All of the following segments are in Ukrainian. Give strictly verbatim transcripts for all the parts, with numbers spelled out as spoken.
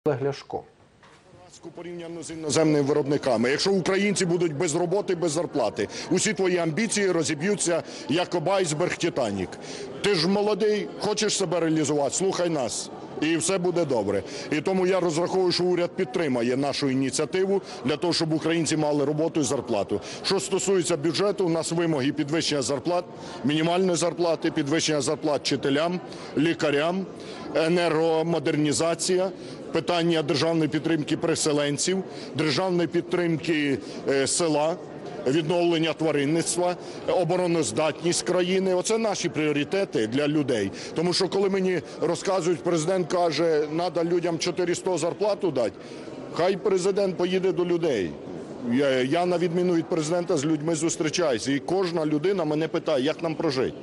Олег Ляшко. Порівняно з іноземними виробниками. Якщо українці будуть без роботи, без зарплати, усі твої амбіції розіб'ються, як об айсберг «Титанік». Ти ж молодий, хочеш себе реалізувати, слухай нас. І все буде добре. І тому я розраховую, що уряд підтримає нашу ініціативу для того, щоб українці мали роботу і зарплату. Що стосується бюджету, у нас вимоги підвищення зарплат, мінімальної зарплати, підвищення зарплат вчителям, лікарям, енергомодернізація, питання державної підтримки переселенців, державної підтримки е, села, відновлення тваринництва, обороноздатність країни. Оце наші пріоритети для людей. Тому що коли мені розказують, президент каже, треба людям чотириста зарплату дати, хай президент поїде до людей. Я, я на відміну від президента, з людьми зустрічаюся. І кожна людина мене питає, як нам прожити.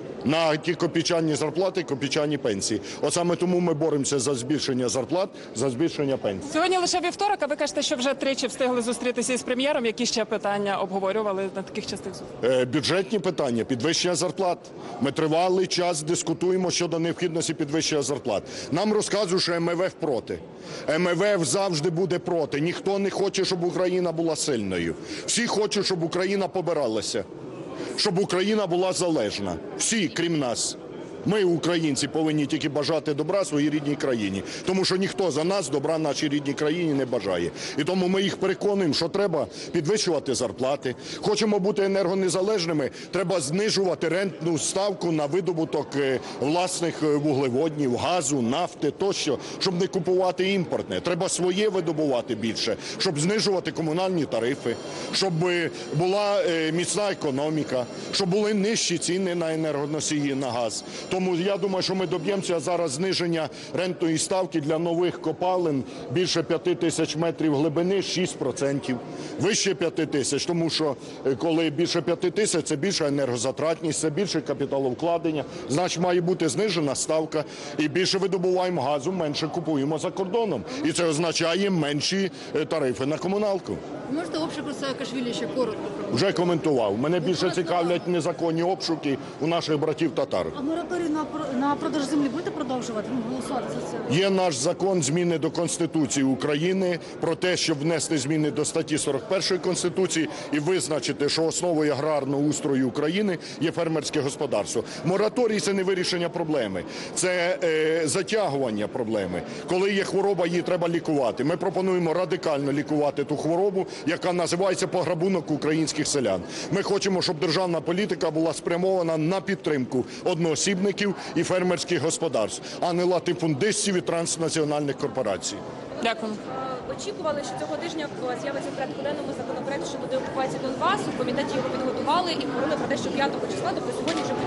На ті копійчані зарплати, копійчані пенсії. От саме тому ми боремося за збільшення зарплат, за збільшення пенсій. Сьогодні лише вівторок, а ви кажете, що вже тричі встигли зустрітися із прем'єром. Які ще питання обговорювали на таких частих зустрічах? Е, бюджетні питання, підвищення зарплат. Ми тривалий час дискутуємо щодо необхідності підвищення зарплат. Нам розказують, що ем еф еф проти. ем еф еф завжди буде проти. Ніхто не хоче, щоб Україна була сильною. Всі хочуть, щоб Україна побиралася. Щоб Україна була залежна. Всі, крім нас. Ми, українці, повинні тільки бажати добра своїй рідній країні. Тому що ніхто за нас добра нашій рідній країні не бажає. І тому ми їх переконуємо, що треба підвищувати зарплати. Хочемо бути енергонезалежними, треба знижувати рентну ставку на видобуток власних вуглеводнів, газу, нафти тощо, щоб не купувати імпортне. Треба своє видобувати більше, щоб знижувати комунальні тарифи, щоб була міцна економіка, щоб були нижчі ціни на енергоносії, на газ. Тому я думаю, що ми доб'ємося зараз зниження рентної ставки для нових копалин більше п'яти тисяч метрів глибини – шість відсотків. Вище п'яти тисяч, тому що коли більше п'яти тисяч – це більша енергозатратність, це більше капіталовкладення. Значить, має бути знижена ставка. І більше видобуваємо газу, менше купуємо за кордоном. І це означає менші тарифи на комуналку. Можете обшуку Саакашвілі ще коротко? Вже коментував. Мене більше цікавлять незаконні обшуки у наших братів-татар. А мораторій на, на продаж землі будете продовжувати? Ну, голосувати за це? Є наш закон зміни до Конституції України про те, щоб внести зміни до статті сорок першої Конституції і визначити, що основою аграрного устрою України є фермерське господарство. Мораторій – це не вирішення проблеми, це е, затягування проблеми. Коли є хвороба, її треба лікувати. Ми пропонуємо радикально лікувати ту хворобу, яка називається пограбунок українських селян. Ми хочемо, щоб державна політика була спрямована на підтримку одноосібників і фермерських господарств, а не латифундистів і транснаціональних корпорацій. Дякую. Очікували, що цього тижня з'явиться в порядку денному законопроект щодо деокупації Донбасу. В комітеті його підготували і говорили про те, що п'ятого числа, тобто сьогодні, вже